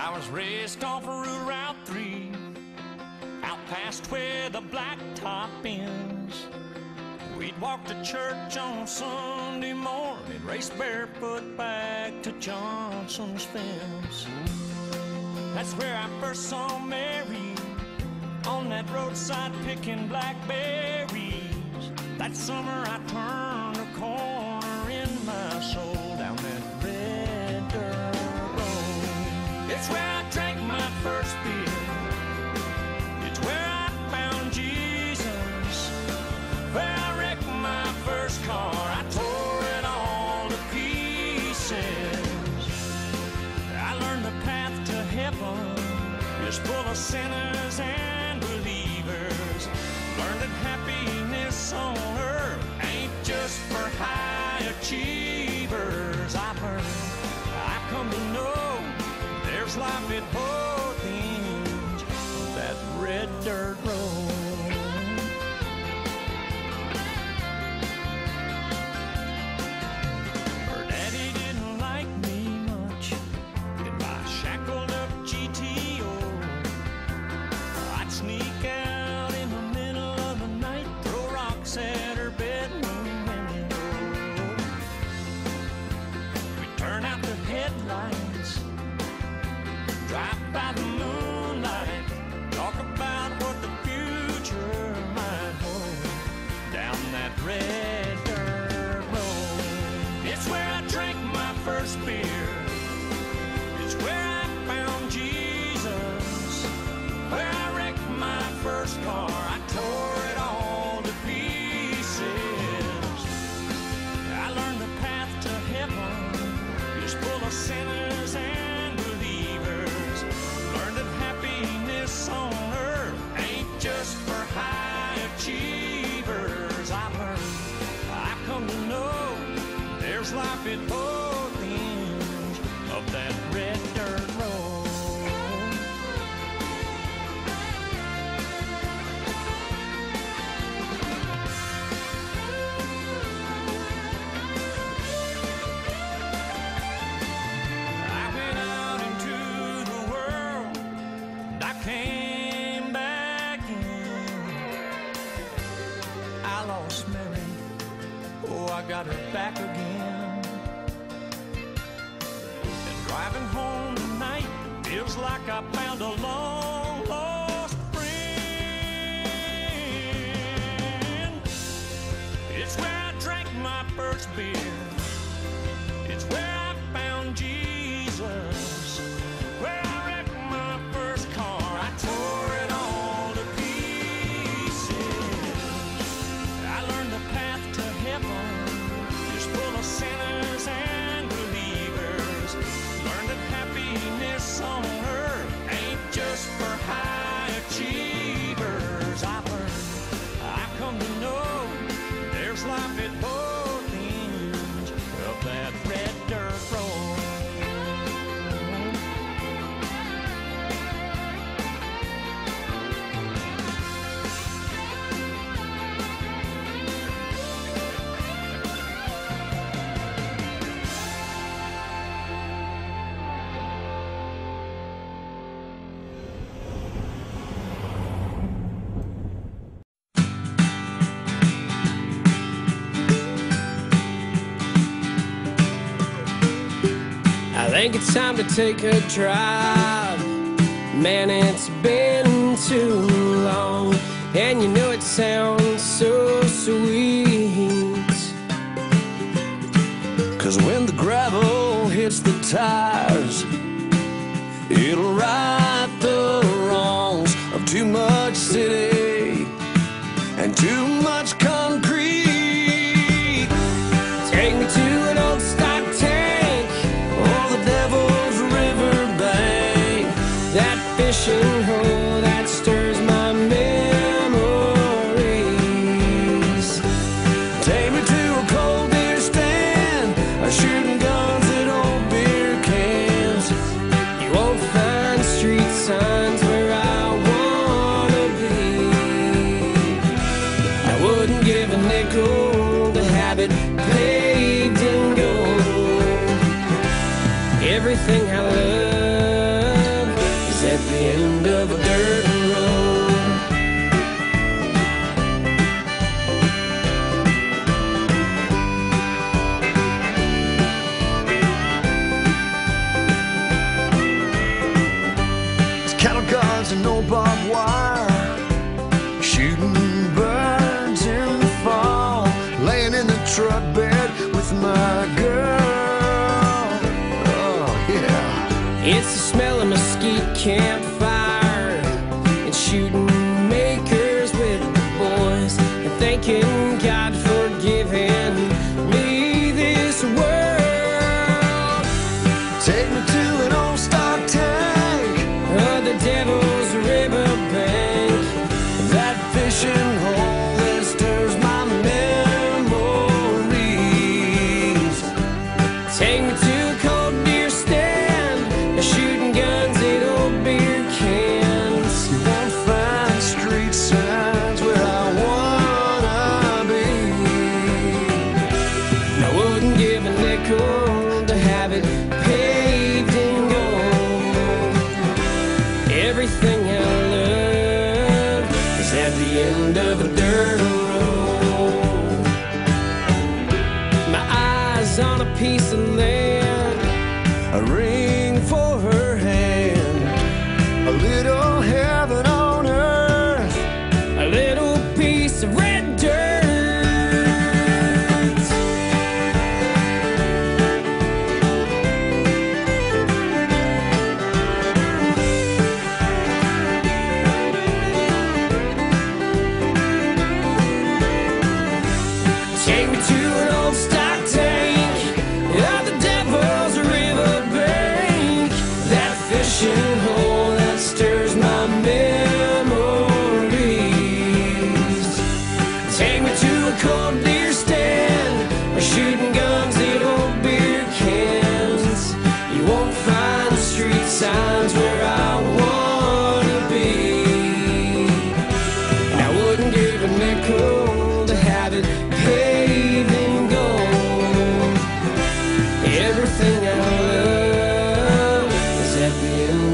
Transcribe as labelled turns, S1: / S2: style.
S1: I was raised off of Route 3, out past where the blacktop ends. We'd walk to church on Sunday morning, race barefoot back to Johnson's fence. That's where I first saw Mary, on that roadside picking blackberries. That summer I turned a corner in my soul down that red dirt road. It's where I drank my first beer. It's where I found Jesus. Where I wrecked my first car. I tore it all to pieces. I learned the path to heaven is full of sinners and believers. Learned that happiness on earth ain't just for high achievers. I've learned, I come to know, there's life at both ends of that red dirt road. Her daddy didn't like me much in my shackled up GTO. I'd sneak out in the middle of the night, throw rocks at her bedroom window. We'd turn out the headlights, drive by the moonlight, talk about what the future might hold down that red dirt road. It's where I drank my first beer. It's where I found Jesus. Where I wrecked my first car. I tore it all to pieces. I learned the path to heaven is full of sinners and believers. Learned that happiness on earth ain't just for high achievers. I've learned, I come to know, there's life at both ends of that red dirt road. I went out into the world, and I came back in. I lost Mary, oh, I got her back again. And driving home tonight feels like I found a long lost friend. It's where I drank my first beer. It's where I found Jesus. Where I wrecked my first car. I tore it all to pieces. I learned the path to heaven is full of sinners and believers. Learned that happiness on earth ain't just for high achievers. I've learned, I come to know, there's life at both ends of that red dirt road.
S2: I think it's time to take a drive. Man, it's been too long, and you know it sounds so sweet.
S3: 'Cause when the gravel hits the tires, it'll right the wrongs of too much city and too much concrete.
S2: Take me to an old stock tank or the Devil's River bank. That fishing hole that stirs my memories.
S3: Take me to a cold beer stand, shooting guns at old beer cans.
S2: You won't find street smell a mesquite campfire and shooting makers with the boys and thanking God for giving me this world.
S3: Take me to an old stock tank,
S2: The Devil's Riverbank,
S3: that fishing hole that stirs my memories.
S2: take me to a cold beer stand, shooting guns at old beer cans.
S3: You won't find street signs where I wanna be.
S2: I wouldn't give a nickel to have it paved in gold. Everything I love is at the end of a dirt road. My eyes on a piece of land,
S3: A ring for her hand, a little heaven on earth.
S2: a little piece of red dirt. Take me to an old stock tank, the Devil's Riverbank, that fishing hole that stirs my memories. Take me to a cold beer stand, shooting guns at old beer cans. You won't find street signs where I wanna be. And I wouldn't give a nickel to have it paved in gold. Everything I love is at the end